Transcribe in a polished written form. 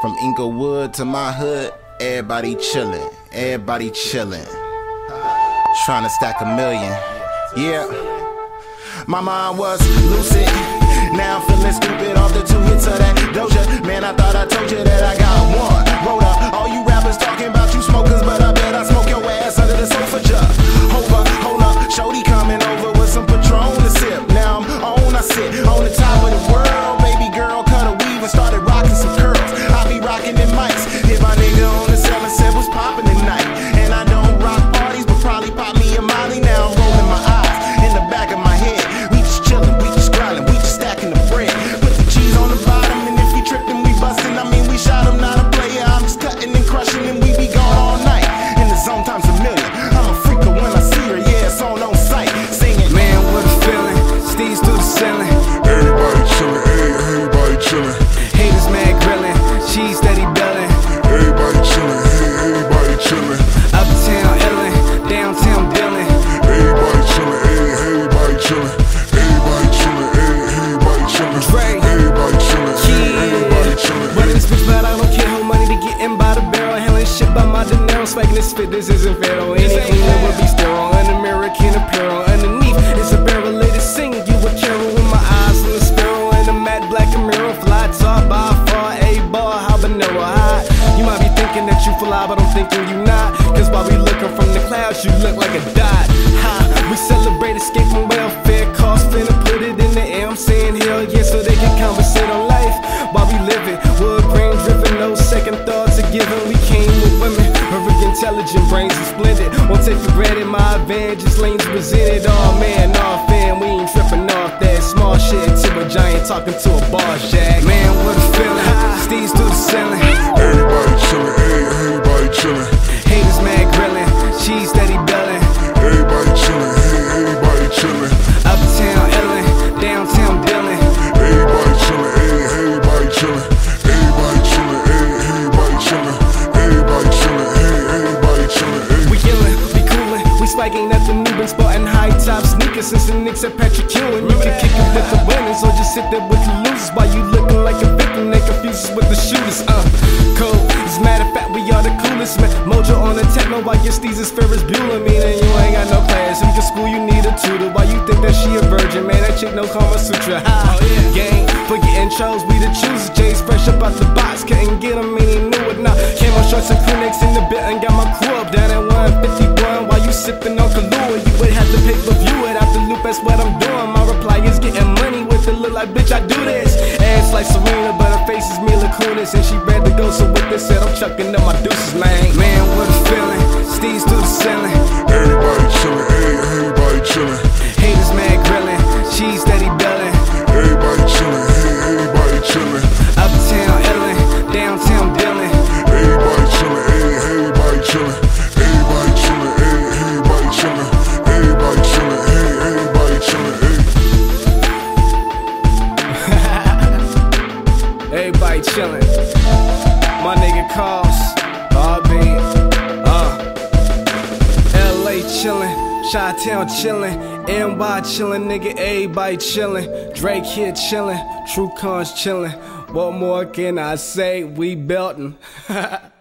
From Inglewood to my hood, everybody chillin', everybody chillin'. Tryna stack a million, yeah. My mind was lucid, now I'm feeling stupid off the 2 hits of that Doja. Man, I thought I told you that I got one. Roll up, all you rappers talking about you smokers, but I bet I smoke your ass under the sofa jug. Hold up, shorty coming over with some Patron to sip. Now I'm on, I sit on the top of the world. Baby girl cut a weave and started rocking some curls. I be rocking them mics, hit my nigga on the cell and said what's poppin' tonight. And I don't rock parties, but probably pop me a Molly. Now I'm rolling my eyes in the back of my head. We just chillin', we just grindin', we just stacking the bread. Put the cheese on the bottom, and if we trippin', we bustin'. I mean, we shot him, not a player. I'm just cutting and crushing, and we be gone all night. In the zone times a million. I'm a freaker when I see her, yeah, it's on sight. Singing, man, what a feeling. Steez through the ceiling. Everybody chillin', everybody chillin'. Haters mad grillin', cheese steady bellin'. Everybody chillin', everybody chillin'. Uptown illin', downtown billin'. Everybody chillin', everybody chillin'. Everybody chillin', everybody chillin'. Dre, everybody chillin', everybody chillin'. Running this bitch, but I don't care how money to get in by the barrel. Handling shit by my dinero, swaggin' this fit, this isn't fair. Any cleaner would be sterile, un-American apparel. Underneath is a barrel lady singing you a carol with my eyes on the sparrow and a matte black mirror. Fly top by far, A-bar, habanero high. You might be thinking that you fly, but I'm thinking you not. Cause while we looking from the clouds, you look like a dot. Ha, we celebrate escaping welfare costs, finna put it in the air. I'm saying hell yeah, so they can conversate on life while we live it. Wood grain driven, no second thoughts are given. We came with women, perfect intelligent brains are splendid. Won't take for granted my advantages, lanes presented. Oh man, off fan, we ain't tripping off that small shit to a giant talking to a bar jack. Man, what a feeling, Steez through the ceiling. Everybody chillin', everybody chillin'. Haters mad grillin', cheese steady bellin'. Everybody chillin', everybody chillin'. Uptown illin', downtown billin'. Everybody chillin', everybody chillin'. Everybody chillin', everybody chillin'. Everybody chillin', everybody chillin'. We illin', we coolin', we spiking at the new and sportin' high top sneakers since the Knicks at Patrick Ewing. You can kick it with the winners or just sit there with the losers while you looking like a victim. They confuse us with the shooters. Cold. As a matter of fact, we are the coolest, man. Mojo on the techno while your Steez is Ferris Bueller. Meaning you ain't got no class. If you can school, you need a tutor. Why you think that she a virgin, man? That chick no Kama Sutra. Ha, gang, for getting chose, we the choosers. Jay's fresh up out the box, couldn't get him and he knew it. Now, came on shorts and crew necks in the bit and got my crew up down at 151 while you sipping on Kahlua. You would have to pay per view it out the loop, that's what I'm doing. My reply is getting money with it, look like bitch, I do this. Ass like Serena, but her face is Mila Kunis, and she ready to go, so with this said, I'm chucking up my deuces, man. Man, what a feeling, Steez through the ceiling. Everybody chillin', everybody chillin'. Haters mad grillin', cheese steady bellin'. Everybody chillin', everybody chillin'. Uptown illin', downtown billin'. Everybody chillin', everybody chillin'. Everybody chillin', everybody chillin'. Everybody chillin', everybody chillin'. Everybody chillin'. My nigga Cos, RB, LA chillin', Chi-Town chillin', NY chillin', nigga, everybody chillin'. Drekidd chillin', True Cons chillin'. What more can I say? We beltin'.